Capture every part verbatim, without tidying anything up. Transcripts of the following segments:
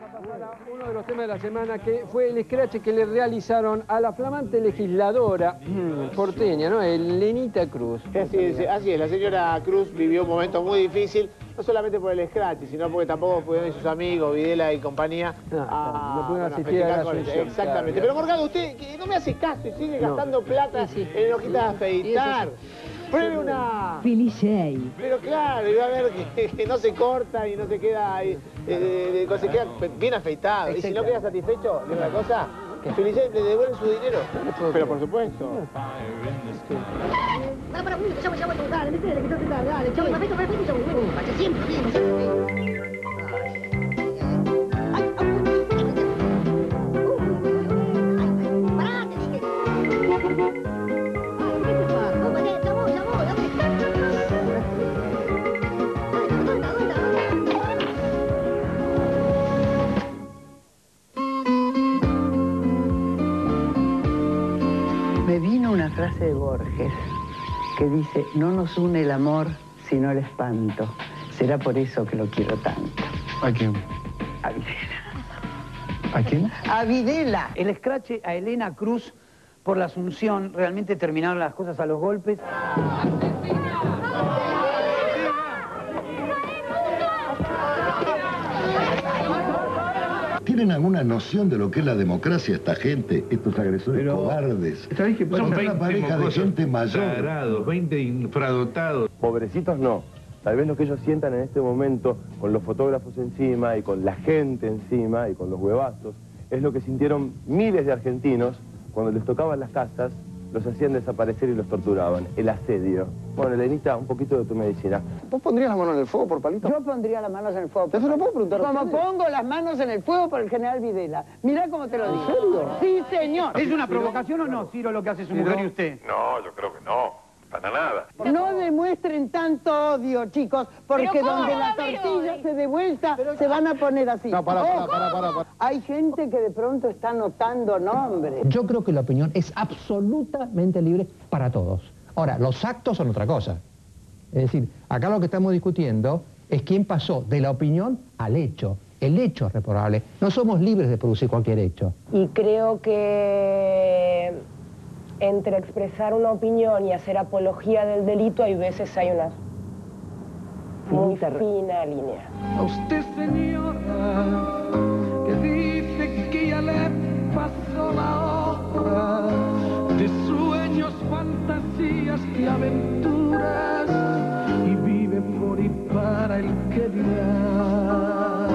Uno de los temas de la semana que fue el escrache que le realizaron a la flamante legisladora porteña, ¿no? Elenita Cruz. Así es, así es, la señora Cruz vivió un momento muy difícil, no solamente por el escrache, sino porque tampoco pudieron ir sus amigos, Videla y compañía, no, a, no pudieron bueno, asistir a la con ella. asunción. Exactamente. Claro. Pero Morgado, usted que no me hace caso y sigue No. gastando plata Sí, sí. en hojitas de afeitar. Sí. Pruebe una... Filicei. Pero claro, y va a ver que, que no se corta y no se queda, eh, eh, se queda bien afeitado. Y si no queda satisfecho de una cosa, Filicei le devuelven su dinero. Pero por supuesto. Para, para, que ya voy, ya voy, dale, metele, que tengo que dar, dale, chau, perfecto, perfecto, ya voy, bueno, vaya siempre lo mismo, siempre. Ay, ay, ay, pará, te dije. Ay, ¿qué te pasa? No, vale, ya voy, ya voy, ¿dónde está? ¿Dónde, dónde, dónde? Me vino una frase de Borges que dice, no nos une el amor, sino el espanto. Será por eso que lo quiero tanto. ¿A quién? A Videla. ¿A quién? A Videla. El escrache a Elena Cruz por la Asunción, realmente terminaron las cosas a los golpes. ¿Tienen alguna noción de lo que es la democracia esta gente, estos agresores Pero, cobardes? ¿Sabés qué pasa? Son una pareja de gente mayor. Tarados, veinte infradotados. Pobrecitos no. Tal vez lo que ellos sientan en este momento, con los fotógrafos encima y con la gente encima y con los huevazos, es lo que sintieron miles de argentinos cuando les tocaban las casas, los hacían desaparecer y los torturaban. El asedio. Bueno, Elenita, un poquito de tu medicina. ¿Vos pondrías la mano en el fuego por Palito? Yo pondría las manos en el fuego. ¿Eso lo puedo preguntar a Como ustedes? pongo las manos en el fuego por el general Videla. Mirá cómo te lo digo. ¿En serio? Sí, señor. ¿Es una provocación o no, Ciro, lo que hace su mujer y usted? No, yo creo que no. Para nada. No demuestren tanto odio, chicos, porque ¿Pero cómo donde va la a haber tortilla odio? se dé vuelta, se van a poner así. No, pará, pará, ¡Oh! pará, pará, pará. Hay gente que de pronto está anotando nombres. Yo creo que la opinión es absolutamente libre para todos. Ahora, los actos son otra cosa. Es decir, acá lo que estamos discutiendo es quién pasó de la opinión al hecho. El hecho es reprobable. No somos libres de producir cualquier hecho. Y creo que entre expresar una opinión y hacer apología del delito hay veces hay una muy fina línea. A usted, señora, que dice que ya le pasó la hora de sueños, fantasías y aventuras y vive por y para el que dirá.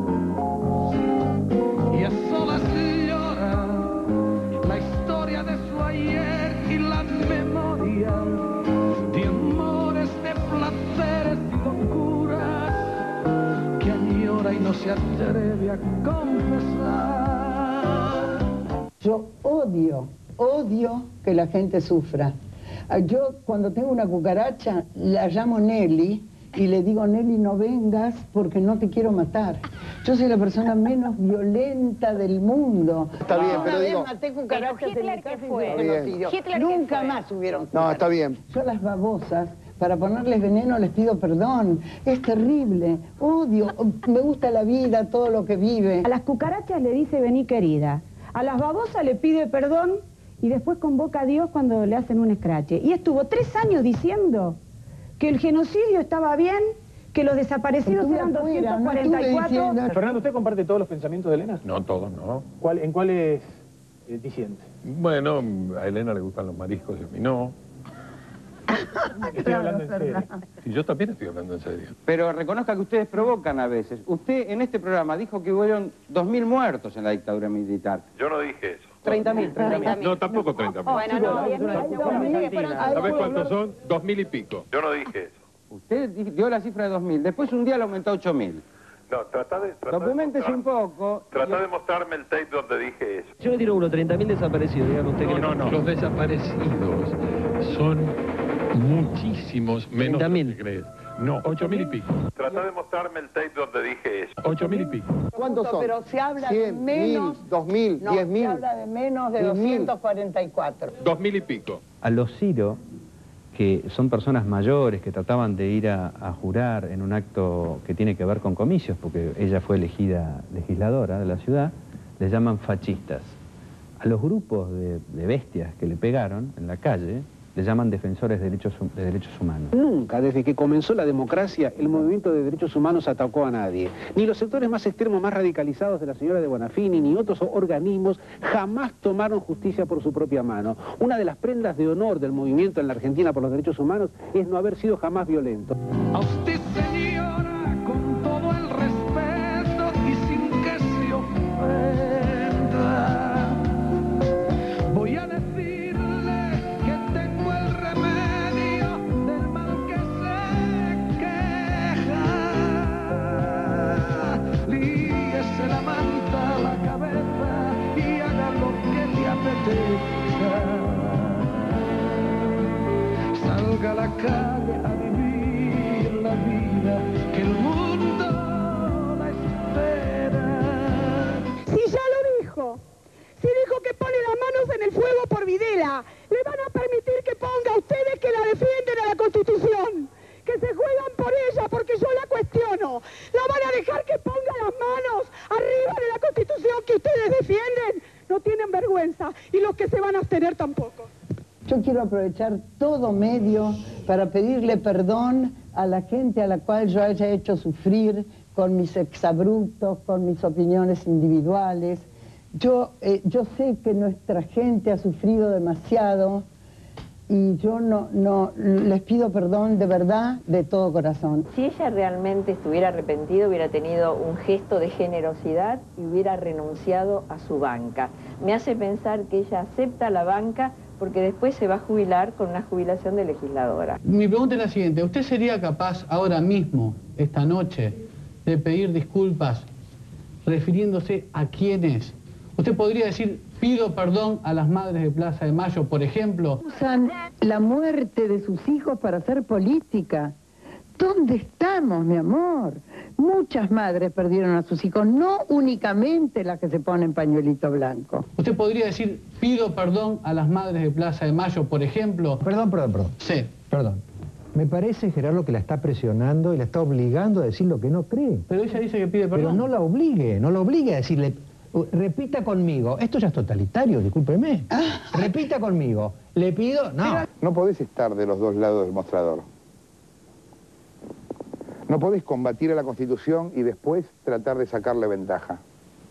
Y a solas llora la historia de su ayer y la memoria de amores, de placeres y locuras que añora y no se atreve a confesar. Yo odio, odio que la gente sufra. Yo cuando tengo una cucaracha la llamo Nelly y le digo, Nelly, no vengas porque no te quiero matar. Yo soy la persona menos violenta del mundo. Está bien, Una pero vez digo... maté cucarachas en mi Hitler, casa ¿qué y fue? fue genocidio. Hitler, ¿qué Nunca fue? más hubieron No, está bien. Yo a las babosas, para ponerles veneno les pido perdón. Es terrible. Odio. Me gusta la vida, todo lo que vive. A las cucarachas le dice vení querida. A las babosas le pide perdón y después convoca a Dios cuando le hacen un escrache. Y estuvo tres años diciendo que el genocidio estaba bien, que los desaparecidos Estuve eran afuera, doscientos cuarenta y cuatro. no estuve diciendo- Fernando, ¿usted comparte todos los pensamientos de Elena? No, todos no. ¿Cuál, ¿En cuáles eh, disiente? Bueno, a Elena le gustan los mariscos y a mí no. Estoy hablando en serio. Y yo también estoy hablando en serio. Pero reconozca que ustedes provocan a veces. Usted en este programa dijo que hubieron dos mil muertos en la dictadura militar. Yo no dije eso. treinta mil. No, tampoco treinta mil. Bueno, no, diez mil. ¿Sabés cuántos son? Dos mil y pico. Yo no dije eso. Usted di- dio la cifra de dos mil. Después un día lo aumentó a ocho mil. No, trata de... Trata Documentese de un poco. Trata de mostrarme el tape donde dije eso. Yo me tiro uno, treinta mil desaparecidos, dígame usted. No, no, no. Los desaparecidos son muchísimos menos de lo que crees. No, ocho mil y pico. Trata de mostrarme el tape donde dije eso. Ocho mil y pico. ¿Cuántos son? Pero se habla de Cien, menos... mil, dos mil, No, diez se mil. habla de menos de diez mil. doscientos cuarenta y cuatro. Dos mil y pico. A los Ciro que son personas mayores que trataban de ir a, a jurar en un acto que tiene que ver con comicios, porque ella fue elegida legisladora de la ciudad, les llaman fascistas. A los grupos de, de bestias que le pegaron en la calle, le llaman defensores de derechos, de derechos humanos. Nunca, desde que comenzó la democracia, el movimiento de derechos humanos atacó a nadie. Ni los sectores más extremos, más radicalizados de la señora de Bonafini, ni otros organismos jamás tomaron justicia por su propia mano. Una de las prendas de honor del movimiento en la Argentina por los derechos humanos es no haber sido jamás violento. A usted, señora, con todo el respeto y sin que se ofenda, voy a decirle que tengo el remedio del mal que se queja. Líese la manta a la cabeza y haga lo que le apetezca. Salga a la calle a vivir la vida que el mundo la espera. Si ya lo dijo, si dijo que pone las manos en el fuego por Videla, le van a permitir que ponga a ustedes que la defienden a la Constitución, que se juegan por ella, porque yo la cuestiono. ¿La van a dejar que ponga las manos arriba de la Constitución que ustedes defienden? No tienen vergüenza, y los que se van a abstener tampoco. Yo quiero aprovechar todo medio para pedirle perdón a la gente a la cual yo haya hecho sufrir con mis exabruptos, con mis opiniones individuales. Yo, eh, yo sé que nuestra gente ha sufrido demasiado y yo no, no les pido perdón de verdad, de todo corazón. Si ella realmente estuviera arrepentida, hubiera tenido un gesto de generosidad y hubiera renunciado a su banca. Me hace pensar que ella acepta la banca porque después se va a jubilar con una jubilación de legisladora. Mi pregunta es la siguiente: ¿usted sería capaz ahora mismo, esta noche, de pedir disculpas refiriéndose a quiénes? Usted podría decir, pido perdón a las madres de Plaza de Mayo, por ejemplo. Usan la muerte de sus hijos para hacer política. ¿Dónde estamos, mi amor? Muchas madres perdieron a sus hijos, no únicamente las que se ponen pañuelito blanco. Usted podría decir, pido perdón a las madres de Plaza de Mayo, por ejemplo. Perdón, perdón, perdón. Sí. Perdón. Me parece, Gerardo, que la está presionando y la está obligando a decir lo que no cree. Pero ella dice que pide perdón. Pero no la obligue, no la obligue a decirle, repita conmigo. Esto ya es totalitario, discúlpeme. Repita conmigo. Le pido... No. No podés estar de los dos lados del mostrador. No podés combatir a la Constitución y después tratar de sacarle ventaja.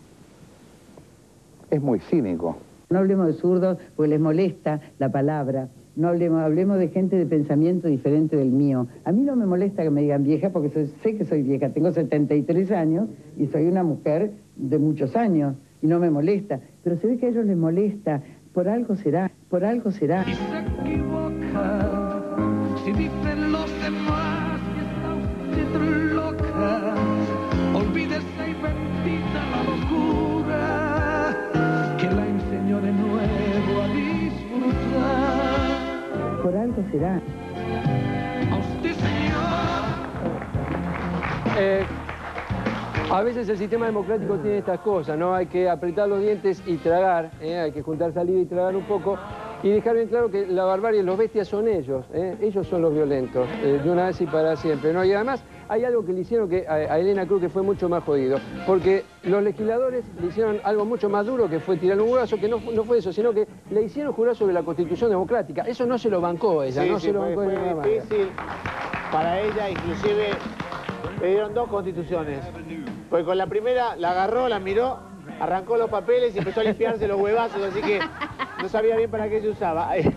Es muy cínico. No hablemos de zurdos porque les molesta la palabra. No hablemos, hablemos de gente de pensamiento diferente del mío. A mí no me molesta que me digan vieja porque soy, sé que soy vieja. Tengo setenta y tres años y soy una mujer de muchos años y no me molesta. Pero se ve que a ellos les molesta. Por algo será, por algo será. Y se equivoca si dicen los demás que está usted loca. Olvídese y bendita la locura que la enseñó de nuevo a disfrutar. Por algo será. A usted, señor. Eh, a veces el sistema democrático tiene estas cosas, ¿no? Hay que apretar los dientes y tragar, ¿eh? Hay que juntar saliva y tragar un poco y dejar bien claro que la barbarie, los bestias son ellos, ¿eh? Ellos son los violentos, eh, de una vez y para siempre, ¿no? Y además hay algo que le hicieron que a, a Elena Cruz que fue mucho más jodido, porque los legisladores le hicieron algo mucho más duro, que fue tirar un jurazo, que no, no fue eso, sino que le hicieron jurar sobre la Constitución Democrática. Eso no se lo bancó ella, sí, no sí, se lo fue, bancó fue de ninguna difícil para ella, inclusive le dieron dos constituciones. Porque con la primera la agarró, la miró, arrancó los papeles y empezó a limpiarse los huevazos, así que no sabía bien para qué se usaba. Es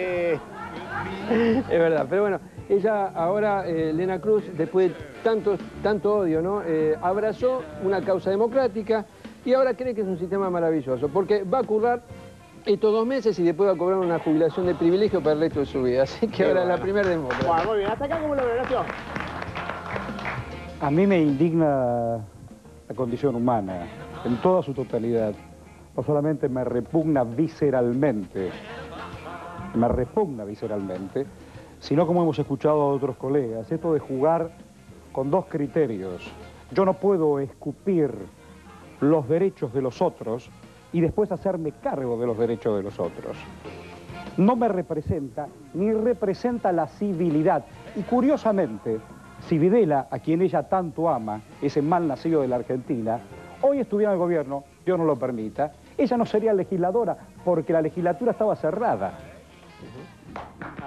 verdad, pero bueno, ella ahora, eh, Elena Cruz, después de tanto, tanto odio, ¿no? Eh, abrazó una causa democrática y ahora cree que es un sistema maravilloso, porque va a currar estos dos meses y después va a cobrar una jubilación de privilegio para el resto de su vida. Así que ahora bueno. es la primera demócrata. Bueno, muy bien, hasta acá como lo veo, gracias. A mí me indigna la condición humana, en toda su totalidad. No solamente me repugna visceralmente, me repugna visceralmente, sino como hemos escuchado a otros colegas, esto de jugar con dos criterios. Yo no puedo escupir los derechos de los otros y después hacerme cargo de los derechos de los otros. no me representa ni representa la civilidad. Y curiosamente, si Videla, a quien ella tanto ama, ese mal nacido de la Argentina, hoy estuviera en el gobierno, Dios no lo permita, ella no sería legisladora porque la legislatura estaba cerrada.